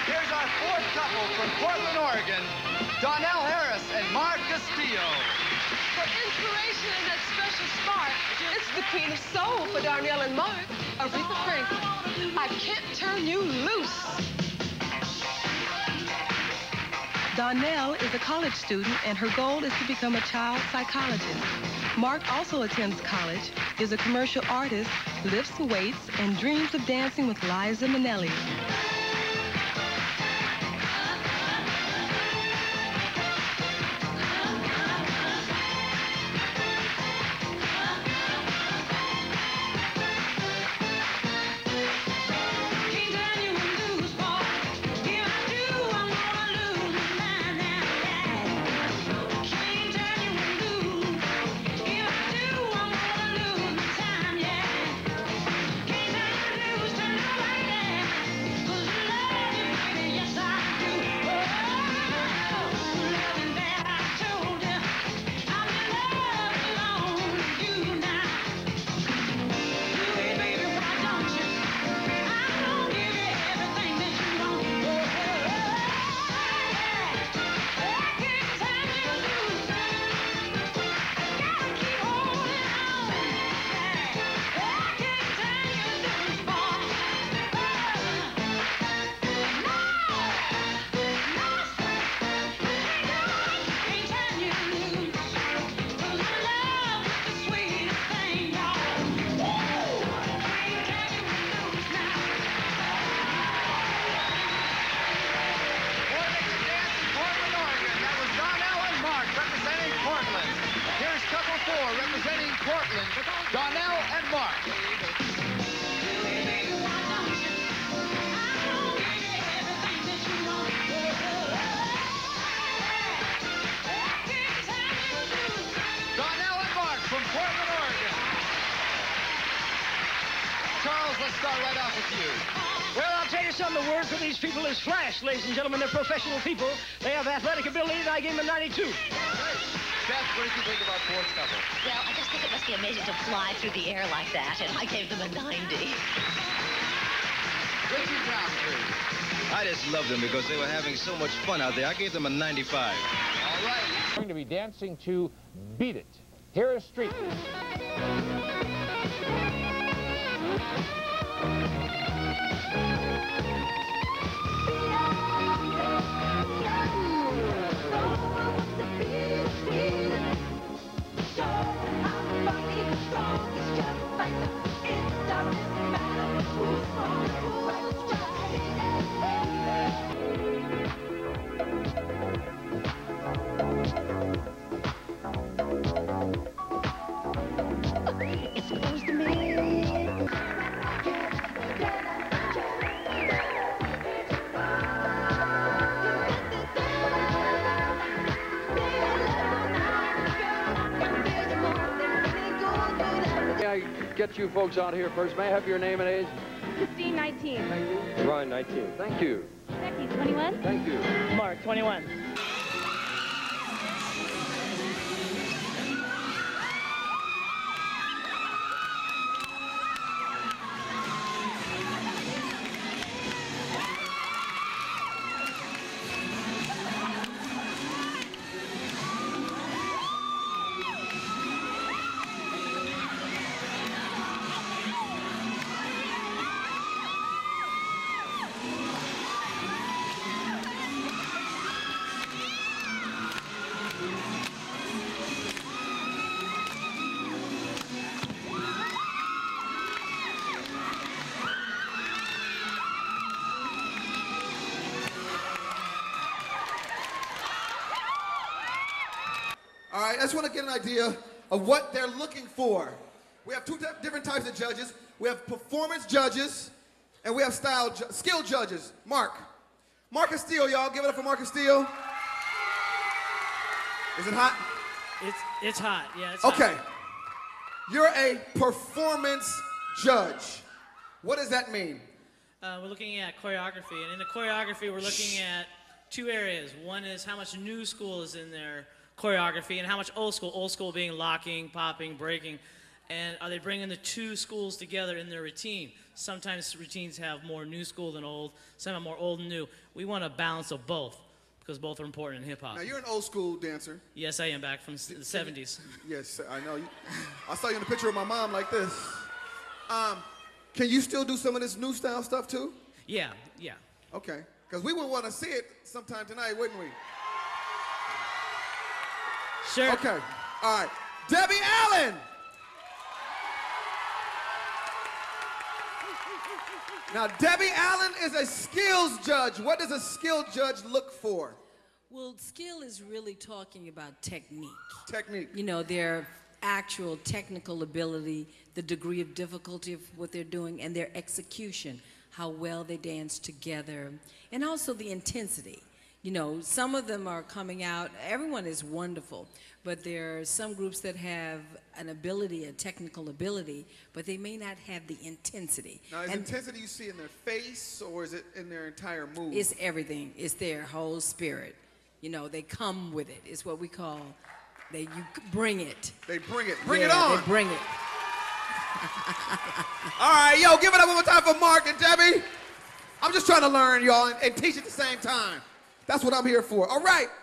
Here's our fourth couple from Portland, Oregon, Donnell Harris and Marc Castillo. For inspiration and that special spark, it's the Queen of Soul for Donnell and Marc, Aretha Franklin. I can't turn you loose. Donnell is a college student, and her goal is to become a child psychologist. Marc also attends college, is a commercial artist, lifts weights, and dreams of dancing with Liza Minnelli. Representing Portland, Donnell and Marc. Donnell and Marc from Portland, Oregon. Charles, let's start right off with you. Well, I'll tell you something. The word for these people is flash, ladies and gentlemen. They're professional people. They have athletic ability, and I gave them a 92. Beth, what did you think about fourth couple? Well, I just think it must be amazing to fly through the air like that, and I gave them a 90. Richie Browntree. I just loved them because they were having so much fun out there. I gave them a 95. All right. We're going to be dancing to Beat It. Here is Street. Get you folks out here first. May I have your name and age? Christine, 19. Thank you. Ryan, 19. Thank you. Becky, 21. Thank you. Marc, 21. All right, I just want to get an idea of what they're looking for. We have two different types of judges. We have performance judges, and we have skill judges. Marc Castillo, y'all. Give it up for Marc Castillo. Is it hot? It's hot, yeah, it's okay. hot. You're a performance judge. What does that mean? We're looking at choreography, and in the choreography, we're looking at two areas. One is how much new school is in their choreography, and how much old school being locking, popping, breaking. And are they bringing the two schools together in their routine? Sometimes routines have more new school than old, some have more old and new. We want a balance of both because both are important in hip-hop. Now, you're an old school dancer. Yes, I am, back from the 70s. Yes, I know. I saw you in a picture of my mom like this. Can you still do some of this new style stuff too? Yeah, yeah. Okay, because we would want to see it sometime tonight, wouldn't we? Sure. Okay, all right. Debbie Allen! Now, Debbie Allen is a skills judge. What does a skills judge look for? Well, skill is really talking about technique. Technique. You know, their actual technical ability, the degree of difficulty of what they're doing, and their execution, how well they dance together, and also the intensity. You know, some of them are coming out, everyone is wonderful, but there are some groups that have an ability, a technical ability, but they may not have the intensity. Now, is intensity you see in their face, or is it in their entire move? It's everything. It's their whole spirit. You know, they come with it. It's what we call, you bring it. They bring it. Bring it on. They bring it. All right, yo, give it up one more time for Marc and Debbie. I'm just trying to learn, y'all, and teach at the same time. That's what I'm here for. All right.